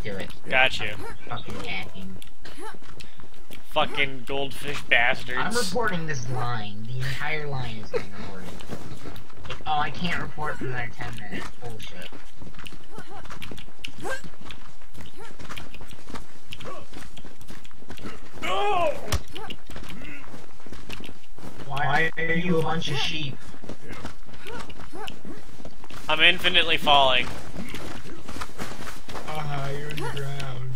do it. Got you. Fucking hacking. Fucking goldfish bastards. I'm reporting this line. The entire line is getting reported. Like, oh, I can't report for another 10 minutes. Bullshit. Why are you a bunch of sheep? I'm infinitely falling. You're in the ground.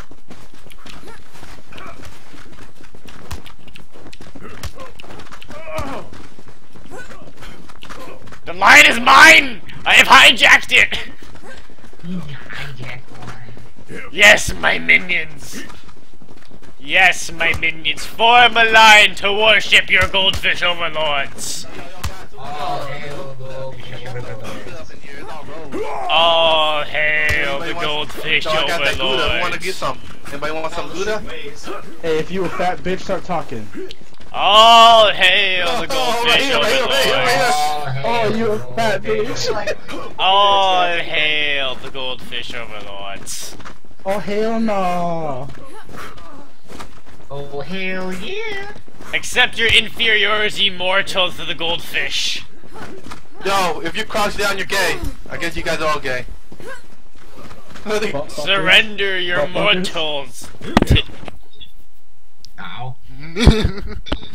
The line is mine! I have hijacked it! You hijacked the line. Yes, my minions! Yes, my minions, form a line to worship your goldfish overlords! Oh, hail the goldfish overlords. All hail the goldfish I got that Gouda. overlords! Who wanna get some? Anybody want some Gouda? Hey, if you a fat bitch, start talking. All hail the Oh, goldfish right here, right here, right here. Oh, you a fat bitch. All hail the goldfish overlords! Oh, hell no. Oh, hell yeah. Accept your inferiority, mortals, to the goldfish. Yo, if you crouch down, you're gay. I guess you guys are all gay. Surrender your mortals to... Ow.